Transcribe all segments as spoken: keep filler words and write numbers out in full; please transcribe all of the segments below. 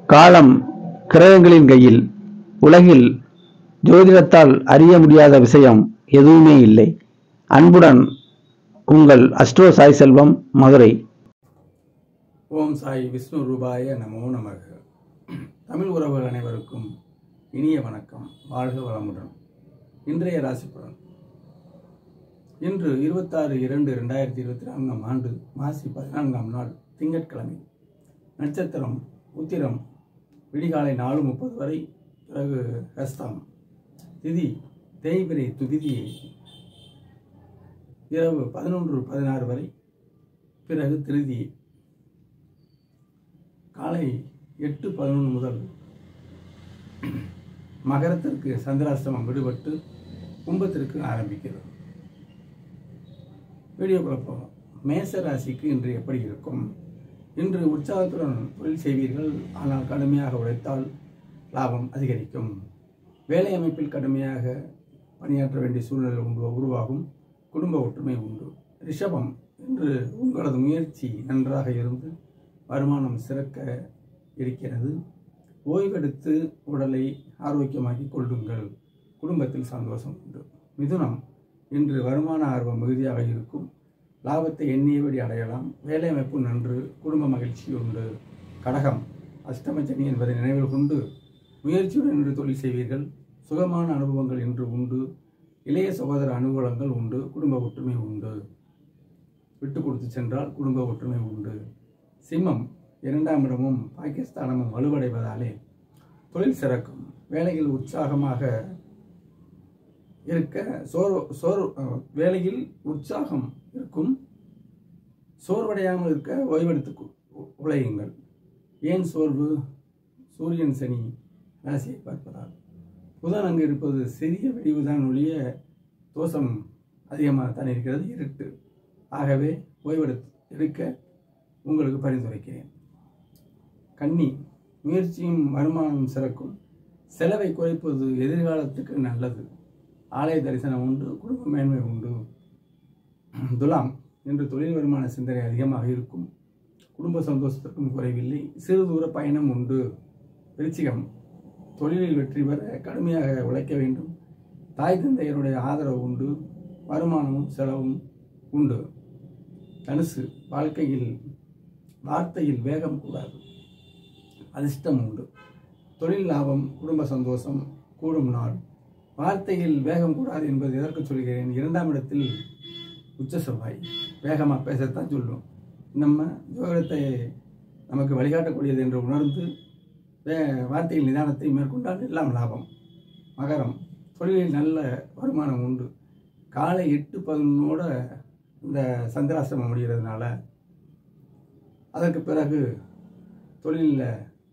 காலம் கிரகங்களின் கையில். உலகில் ஜோதிடத்தால் அறிய முடியாத விஷயம் எதுவுமே இல்லை. அன்புடன் உங்கள் அஸ்ட்ரோ சாய் செல்வம், மதுரை. ஓம் சாய் விஷ்ணு ரூபாய நமோ நமக. தமிழ் உறவுகள் அனைவருக்கும் இனிய வணக்கம். வாழ்க வளமுடன். இன்றைய ராசி பலன். இன்று இருபத்தாறு இரண்டு இரண்டாயிரத்தி இருபத்தி நான்காம் ஆண்டு மாசி பதினான்காம் நாள் திங்கட்கிழமை. நட்சத்திரம் உத்திரம். விடிகாலை நாலு முப்பது வரை. பிறகு ஹஸ்தம். திதி தேய்பிரை துதிதியை. இரவு பதினொன்று பதினாறு வரை. பிறகு திருதி. காலை எட்டு பதினொன்று முதல் மகரத்திற்கு சந்திராஷ்டமம் விடுபட்டு கும்பத்திற்கு ஆரம்பிக்கிறது. வீடியோக்குள்ள போகும். மேச ராசிக்கு இன்று எப்படி இருக்கும்? இன்று உற்சாகத்துடன் தொழில் செய்வீர்கள். ஆனால் கடுமையாக உழைத்தால் லாபம் அதிகரிக்கும். வேலை அமைப்பில் கடுமையாக பணியாற்ற வேண்டிய சூழ்நிலை உண்டு உருவாகும். குடும்ப ஒற்றுமை உண்டு. ரிஷபம். இன்று உங்களது முயற்சி நன்றாக இருந்து வருமானம் சிறக்க இருக்கிறது. ஓய்வெடுத்து உடலை ஆரோக்கியமாக்கி கொள்ளுங்கள். குடும்பத்தில் சந்தோஷம் உண்டு. மிதுனம். இன்று வருமான ஆர்வம் மிகுதியாக இருக்கும். லாபத்தை எண்ணியபடி அடையலாம். வேலை அமைப்பு நன்று. குடும்ப மகிழ்ச்சி உண்டு. கடகம். அஷ்டமச்சனி என்பதை நினைவில் கொண்டு முயற்சியுடன் இன்று தொழில் செய்வீர்கள். சுகமான அனுபவங்கள் இன்று உண்டு. இளைய சகோதர அனுகூலங்கள் உண்டு. குடும்ப ஒற்றுமை உண்டு. விட்டு கொடுத்து சென்றால் குடும்ப ஒற்றுமை உண்டு. சிம்மம். இரண்டாம் இடமும் பாகிஸ்தானமும் வலுவடைவதாலே தொழில் சிறக்கும். வேலையில் உற்சாகமாக இருக்க சோர் சோர் வேலையில் உற்சாகம் இருக்கும். சோர்வடையாமல் இருக்க ஓய்வெடுத்து உழையுங்கள். ஏன் சோர்வு? சூரியன் சனி ராசியை பார்ப்பதால். புதன் அங்கு இருப்பது சிறிய வெடிவுதான் ஒழிய தோஷம் அதிகமாக தான் இருக்கிறது. இருட்டு. ஆகவே ஓய்வெடுத்து எடுக்க உங்களுக்கு பரிந்துரைக்கிறேன். கன்னி. முயற்சியும் வருமானம் சிறக்கும். செலவை குறைப்பது எதிர்காலத்துக்கு நல்லது. ஆலய தரிசனம் உண்டு. குடும்ப மேன்மை உண்டு. துலாம். இன்று தொழில் வருமான சிந்தனை அதிகமாக இருக்கும். குடும்ப சந்தோஷத்திற்கும் குறைவில்லை. சிறு தூர பயணம் உண்டு. விருச்சிகம். தொழிலில் வெற்றி பெற கடுமையாக உழைக்க வேண்டும். தாய் தந்தையருடைய ஆதரவு உண்டு. வருமானமும் செலவும் உண்டு. தனுசு. வாழ்க்கையில் வார்த்தையில் வேகம் கூடாது. அதிர்ஷ்டம் உண்டு. தொழில் லாபம். குடும்ப சந்தோஷம் கூடும் நாள். வார்த்தையில் வேகம் கூடாது என்பது எதற்கு சொல்கிறேன்? இரண்டாம் இடத்தில் உச்ச செவ்வாய். வேகமாக பேசத்தான் சொல்லும். நம்ம ஜோதிடத்தை நமக்கு வழிகாட்டக்கூடியது என்று உணர்ந்து வே வார்த்தையில் நிதானத்தை மேற்கொண்டால் எல்லாம் லாபம். மகரம். தொழிலில் நல்ல வருமானம் உண்டு. காலை எட்டு பதினொன்னோட இந்த சந்திராசிரமம் முடிகிறதுனால அதற்கு பிறகு தொழிலில்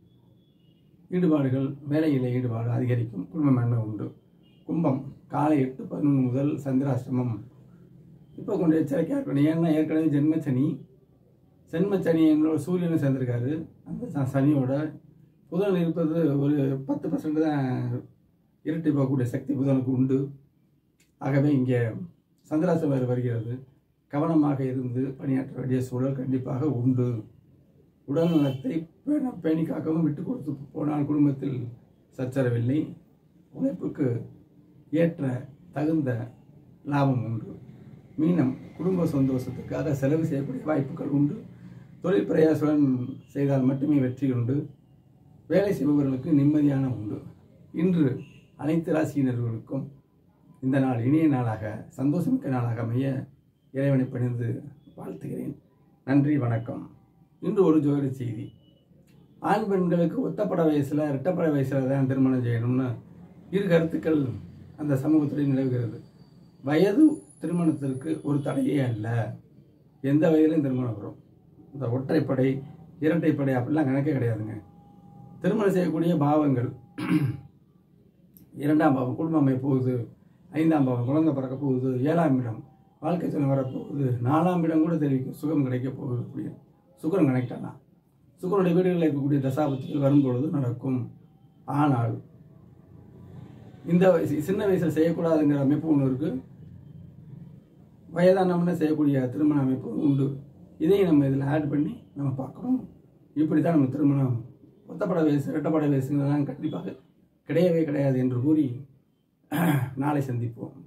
ஈடுபாடுகள் வேலையில் ஈடுபாடு அதிகரிக்கும். குடும்ப மேன்மை உண்டு. கும்பம். காலை எட்டு பதினொன்று முதல் சந்திராசிரமம் இப்போ கொண்டு எச்சரிக்கையாக இருக்கணும். ஏன்னா ஏற்கனவே ஜென்மச்சனி ஜென்மச்சனி என்னோட சூரியனை சேர்ந்திருக்காரு. அந்த சனியோட புதன் இருப்பது ஒரு பத்து பர்சன்ட் தான் இருட்டி போகக்கூடிய சக்தி புதனுக்கு உண்டு. ஆகவே இங்கே சந்திராசிரமம் வருகிறது. கவனமாக இருந்து பணியாற்ற வேண்டிய சூழல் கண்டிப்பாக உண்டு. உடல் நலத்தை பேண பேணி காக்கவும் விட்டு கொடுத்து போனால் குடும்பத்தில் சச்சரவில்லை. உழைப்புக்கு ஏற்ற தகுந்த லாபம் உண்டு. மீனம். குடும்ப சந்தோஷத்துக்காக செலவு செய்யக்கூடிய வாய்ப்புகள் உண்டு. தொழில் பிரயாசம் செய்தால் மட்டுமே வெற்றி உண்டு. வேலை செய்பவர்களுக்கு நிம்மதியான உண்டு. இன்று அனைத்து ராசியினர்களுக்கும் இந்த நாள் இனிய நாளாக சந்தோஷமிக்க நாளாக அமைய இறைவனை பணிந்து வாழ்த்துகிறேன். நன்றி, வணக்கம். இன்று ஒரு ஜோதிட செய்தி. ஆண் பெண்களுக்கு ஒத்தப்பட வயசில் இரட்டப்பட வயசில் தான் திருமணம் செய்யணும்னு இரு கருத்துக்கள் அந்த சமூகத்துடைய நிலவுகிறது. வயது திருமணத்திற்கு ஒரு தடையே அல்ல. எந்த வயதிலும் திருமணம் வரும். இந்த ஒற்றைப்படை இரட்டைப்படை அப்படிலாம் கணக்கே கிடையாதுங்க. திருமணம் செய்யக்கூடிய பாவங்கள் இரண்டாம் பாவம் குடும்ப அமைப்பு போகுது. ஐந்தாம் பாவம் குழந்தை பிறக்க போகுது. ஏழாம் இடம் வாழ்க்கை துணை வரப்போகுது. நாலாம் இடம் கூட தெரிவிக்கும் சுகம் கிடைக்க போகுது. அப்படி சுக்கரன் கனெக்ட் ஆனால் சுக்கரனுடைய வீடுகளில் இருக்கக்கூடிய தசாபத்திகள் வரும்பொழுது நடக்கும். ஆனால் இந்த வயசு சின்ன வயசில் செய்யக்கூடாதுங்கிற அமைப்பு ஒன்று இருக்குது. வயதானவன செய்யக்கூடிய திருமண அமைப்பு உண்டு. இதையும் நம்ம இதில் ஆட் பண்ணி நம்ம பார்க்கணும். இப்படி தான் நம்ம திருமணம் ஒத்தப்பட வயசு இரட்டப்பட வயசுங்கள்லாம் கண்டிப்பாக கிடையவே கிடையாது என்று கூறி நாளை சந்திப்போம்.